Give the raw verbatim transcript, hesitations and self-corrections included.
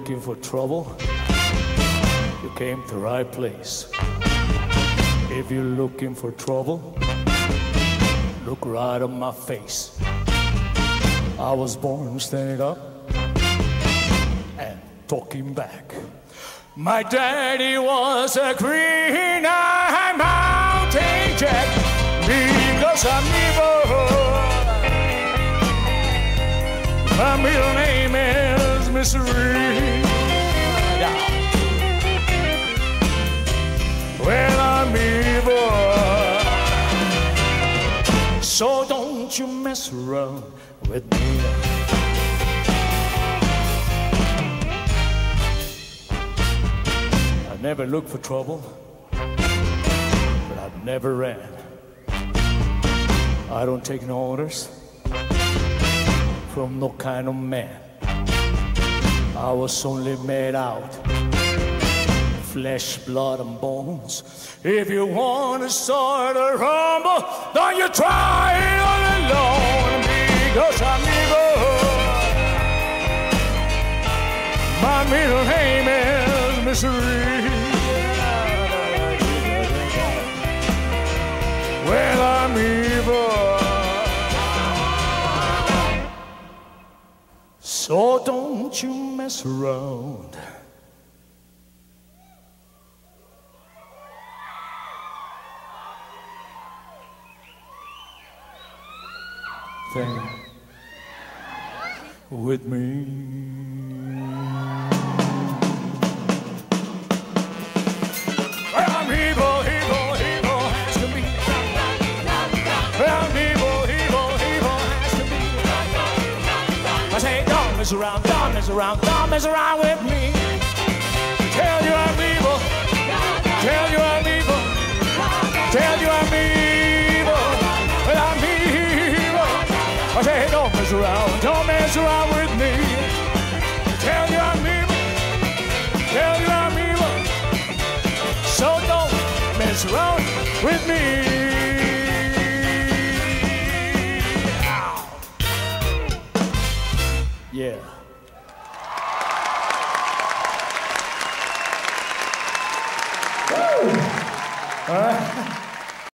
looking for trouble, you came to the right place. If you're looking for trouble, look right on my face. I was born standing up and talking back. My daddy was a green-eyed mountain jack, because I'm evil. My middle name is Mystery. Well, I'm evil, so don't you mess around with me. I never looked for trouble, but I never ran. I don't take no orders from no kind of man. I was only made out flesh, blood, and bones. If you want to start a rumble, don't you try it all alone, because I'm evil. My middle name is Mystery. Well, I'm evil, so don't you mess around. Thing with me. Well, I'm evil, evil, evil has to be. Well, I'm evil, evil, evil has to be. I say, don't mess around, don't mess around, don't mess around with me.